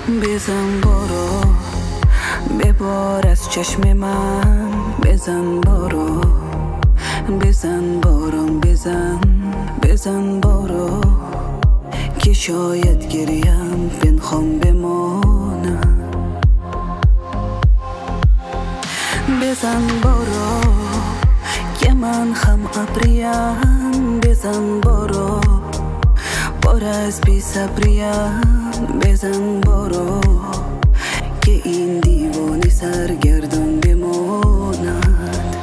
بزن برو ببار از چشم من، بزن برو بزن بارم بزن، بزن برو که شاید گریم پنهان بمانم. بزن برو که من خم ابریم، بزن برو پر از بی صبریم، بزن برو که این دیوانه سرگردان بماند.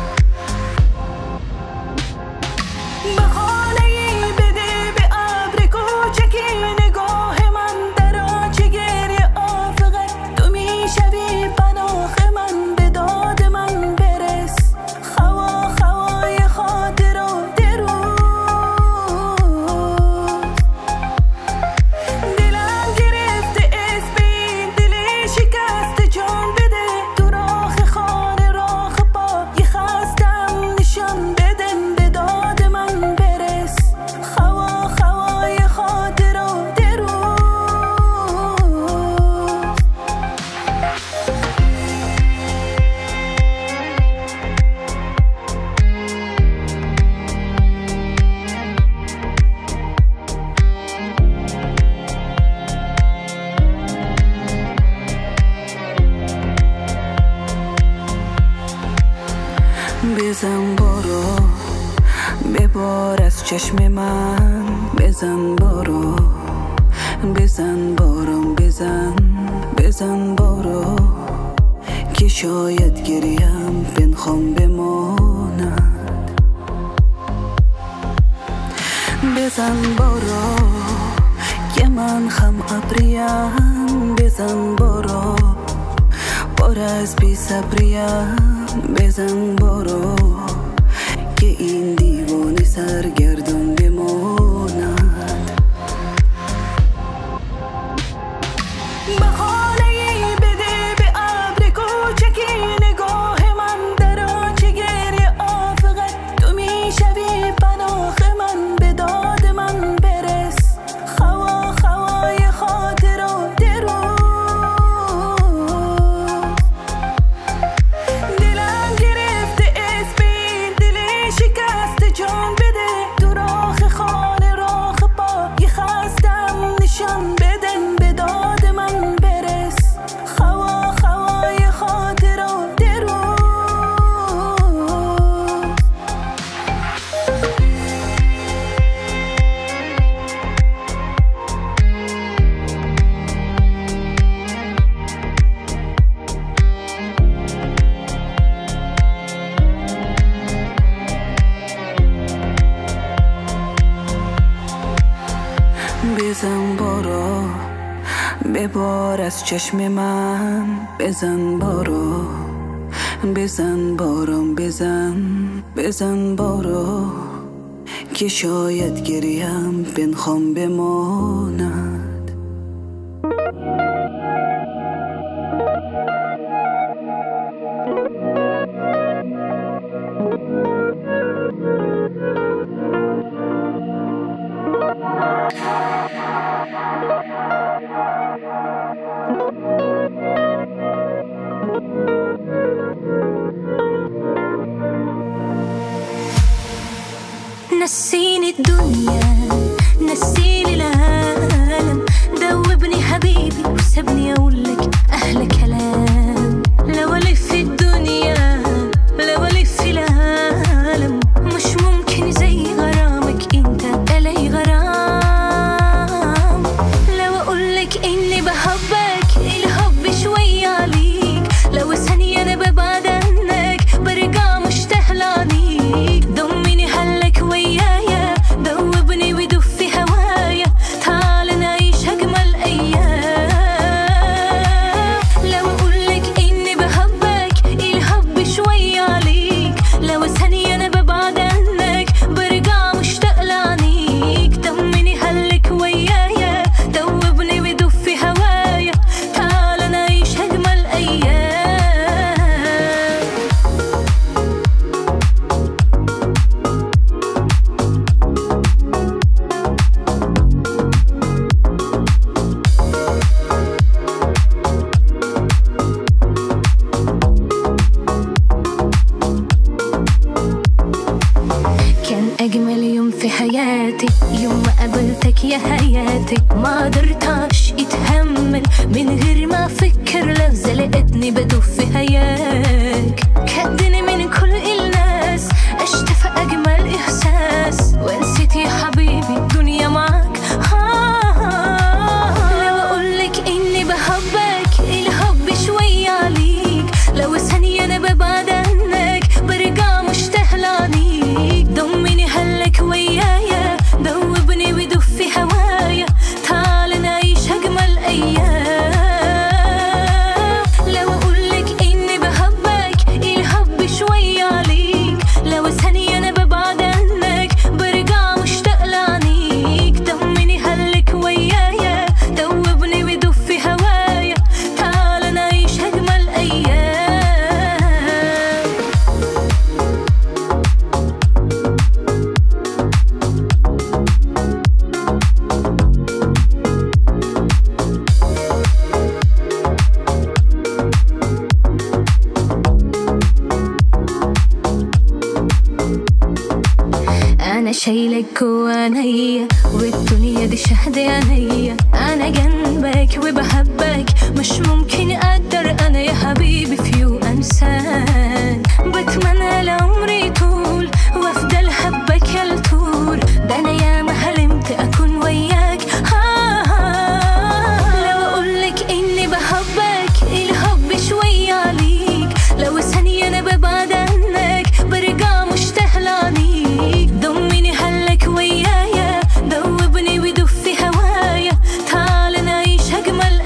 بخانه‌ای بده به ابر کوچکی نگاه من، در آنچه گریه آفقه تو میشوی پناه من، به داد من برس خوا خوای خاطر و درود. دلم گرفته اسبی دل شکست جان بده، تو راه خانه راه پا یه خستم نشان بدن، به داد من برس خوا خوای خاطر و درود. بزن برو ببار از چشم من، بزن برو بزن بارم بزن، بزن برو که شاید گریم پنهان بماند. بزن برو که من خم ابریم، بزن برو پر از بی صبریم، بزن برو که این دیوانه سرگردان بماند. بخانه‌ای بده به ابر کوچکی نگاه من، در آنچه گریه آفقه تو میشوی پناه من، به داد من برس خوا خوای خاطر و درود. دلم گرفته اسبی دل شکست جان بده، تو راه خانه راه پا یه خستم نشان بدن، به داد من برس خوا خوای خاطر و درود. بزن برو ببار از چشم من، بزن برو بزن بارم بزن، بزن برو که شاید گریم پنهان بماند. نسيني الدنيا نسيني العالم، دوبني حبيبي وسابني اقولك احلى كلام. لو الف في الدنيا لو الف في العالم، مش ممكن زي غرامك انت الي غرام. لو اقولك اني بحبك الحب شوية عليك، لو ثانية انا ببعد عنك برجع مشتاق لعنيك. ضمني هلك ويايا دوبني ودوب في هوايا، تعال نعيش اجمل ايام. لو اقول أجمل يوم في حياتي يوم ما قابلتك يا حياتي. ما قدرتش اتحمل من غير ما افكر لحظة لقيتني بدوب في هياك. كدني من كل الناس اشتفى أجمل إحساس ونسيت يا حبيبي الدنيا معاك. لو أقولك إني بحبك الحب شوية عليك، لو ثانية أنا ببعد عنك برجع مشتاق لعنيك. ضمني هلك ويايا دوبني ودوب في هوايا، تعال نعيش أجمل أيام. لو أقولك إني بحبك الحب شوية عليك، لو ثانية أنا ببعد عنك برجع مشتاق لعنيك. ضمني هلك ويايا دوبني ودوب في هوايا، تعال نعيش أجمل أيام. أنا شايلك جوا عينيا والدنيا دي شهد عينيا. أنا جنبك وبحبك مش ممكن أقدر أنا يا حبيبي في يوم أنساك. بتمنى لعمري طول وأفضل حبك يا الطول، ده أنا ياما حلمت أكون وياك. لو أقولك إني بحبك الحب شوية عليك، لو ثانية أنا ببعد عنك برجع مشتاق لعنيك. ضمني هلك ويايا دوبني ودوب في هوايا، تعال نعيش أجمل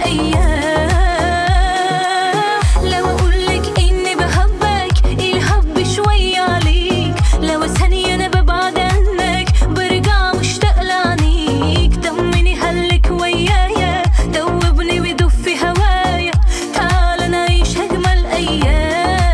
أيام. لو أقولك إني بحبك الحب شوية عليك، لو ثانية أنا ببعد عنك برجع مشتاق لعنيك. ضمني هلك ويايا دوبني ودوب في هوايا، تعال نعيش أجمل أيام.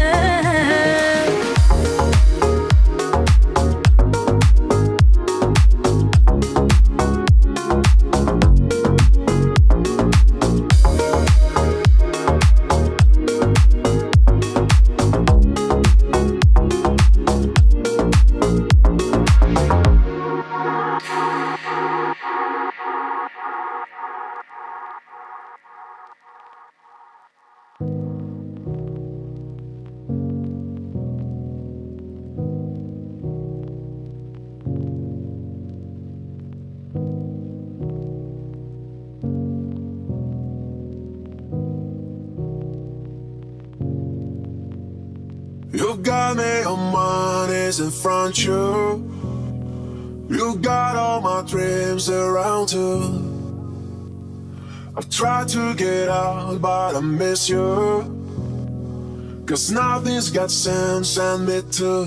You got me on my knees in front of you. You got all my dreams around you. I've tried to get out, but I miss you. 'Cause nothing's got sense and me too.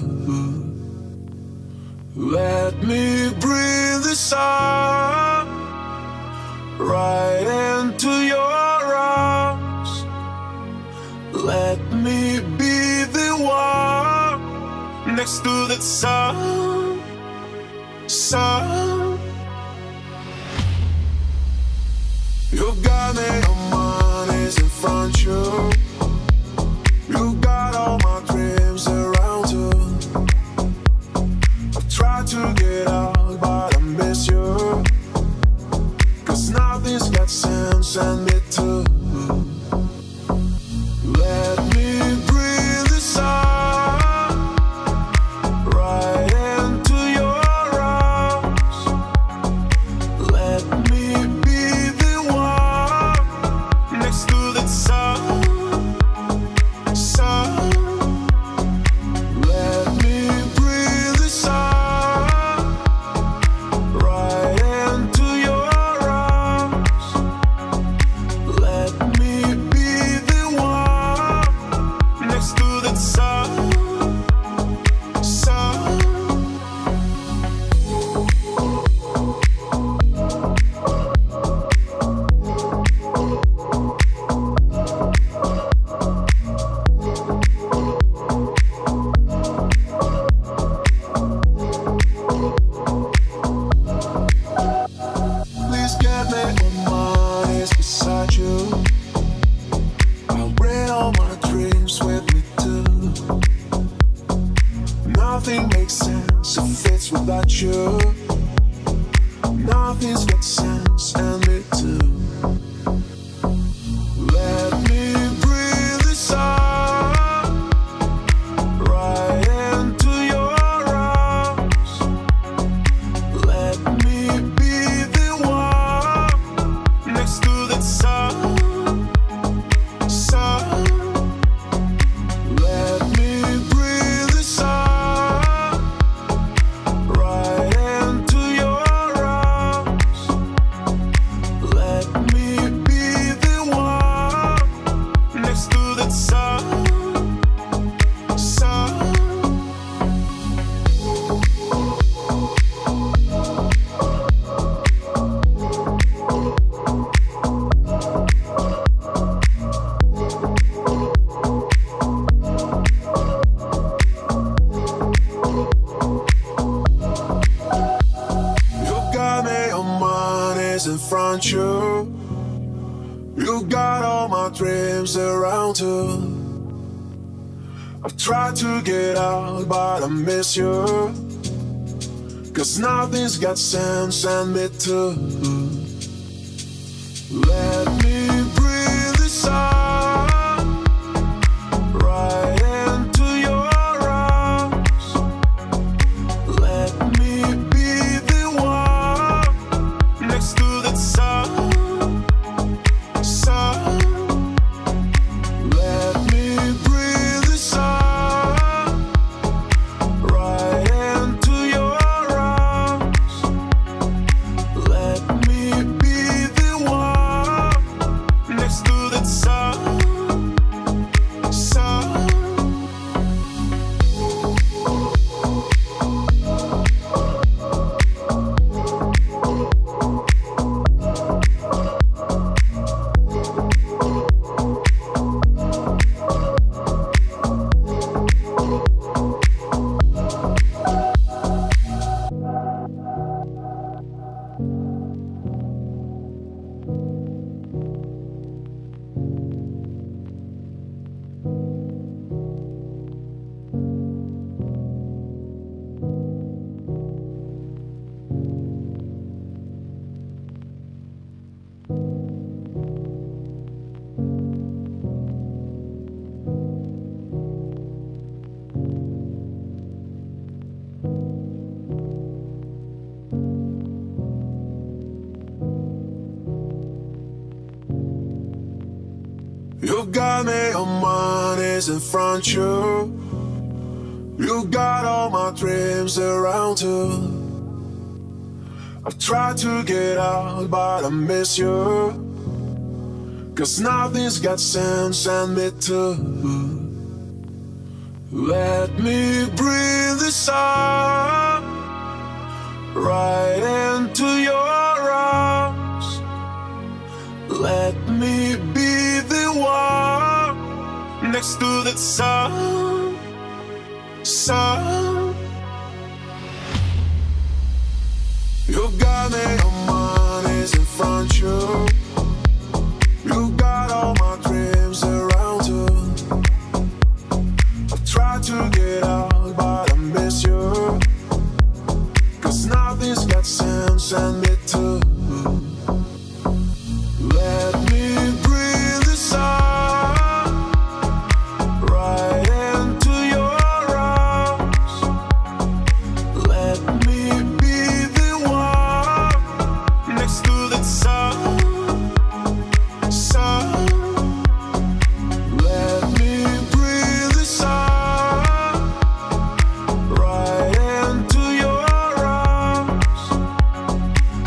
Let me breathe this out right into your arms. Let me be the one next to the sun. You got me on my knees in front of you. You got all my dreams around you. I've tried to get out, but I miss you. 'Cause nothing's got sense and me too. Let me breathe this out right into your arms. Let me be the one next to the sun. Let me breathe this out without you. Nothing's got sense and me too. Let me breathe this out right into your arms. Let me be the one next to that sun. Let me breathe this out right into your arms. Let me be the one next to that sun. In front you, you got all my dreams around you. I've tried to get out, but I miss you. 'Cause nothing's got sense and me too. Let me breathe this out right into your arms. Let me be the one next to that sun. Let me breathe this out right into your arms. Let me be the one next to that sun. You got me on my knees in front you. You got all my dreams around you. I've tried to get out, but I miss you. 'Cause nothing's got sense and me too. Let me breathe this out right into your arms. Let me be the one next to that sun. You got me on my knees in front you. You got all my dreams around you. I've tried to get out, but I miss you. 'Cause nothing's got sense and me too. Let me breathe this out right into your arms. Let me be the one next to that sun. Let me breathe this out right into your arms.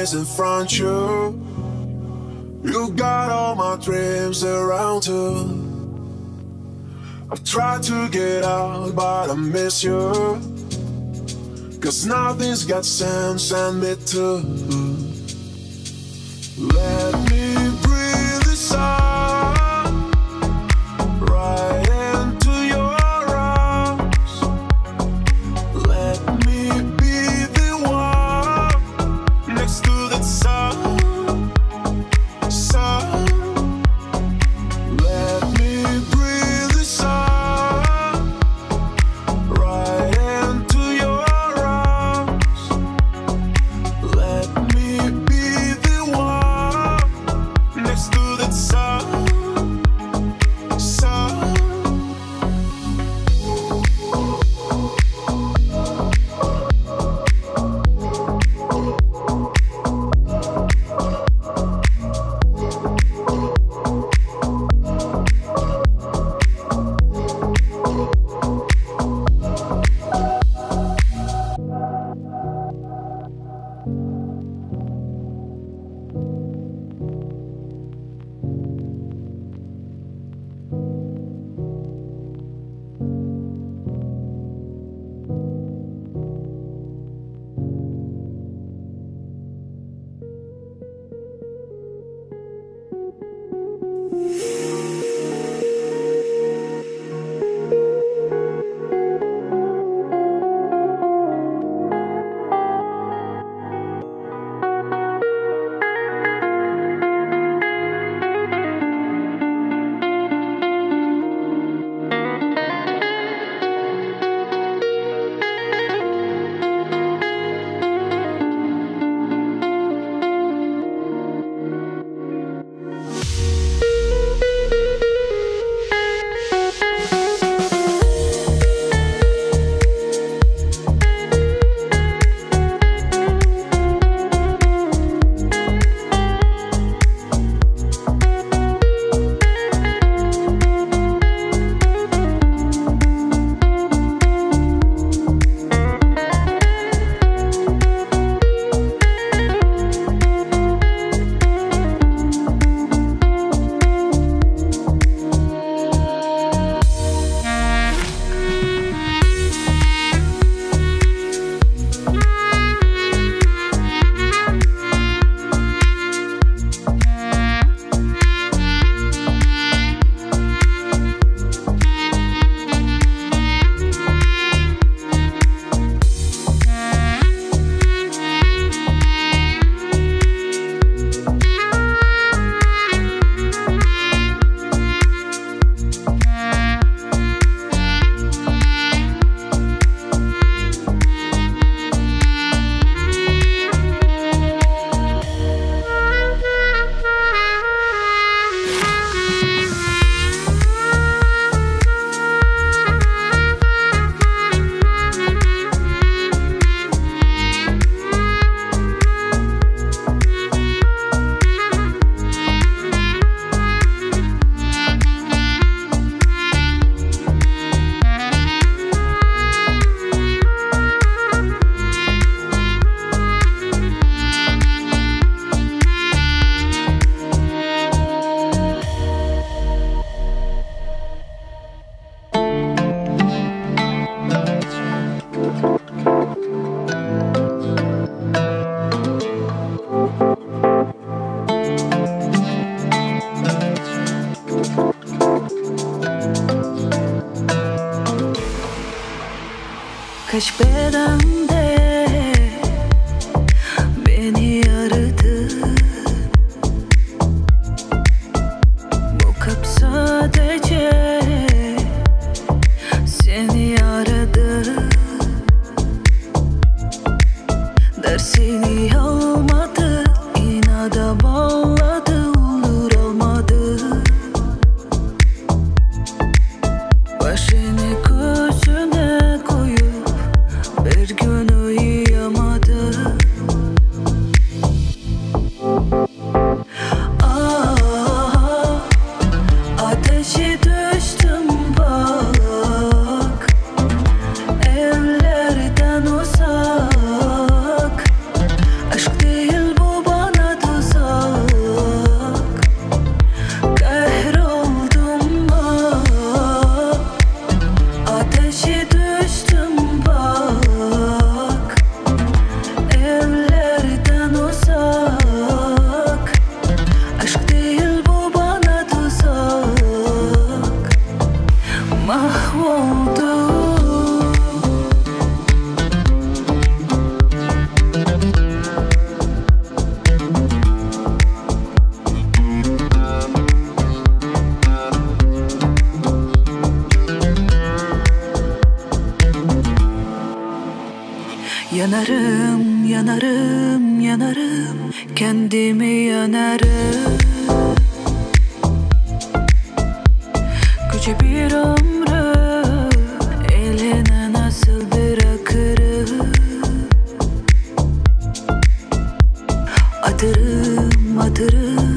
is in front of you. You got all my dreams around you. I've tried to get out, but I miss you. 'Cause nothing's got sense and me too. Let me breathe this out, right into your arms. Let me be the one next to the sun. Let me breathe this out, right into your arms. Let me be the one next to the sun. Kaç bedende beni aradı. Bu kalp sadece seni aradı. Dersini almadı, inada bağladı, olur olmadı. Başını gözüne koyup Yanarım, yanarım, yanarım, kendimi yanarım. Koca bir ömrü eline nasıl bırakırım? Atırım, atırım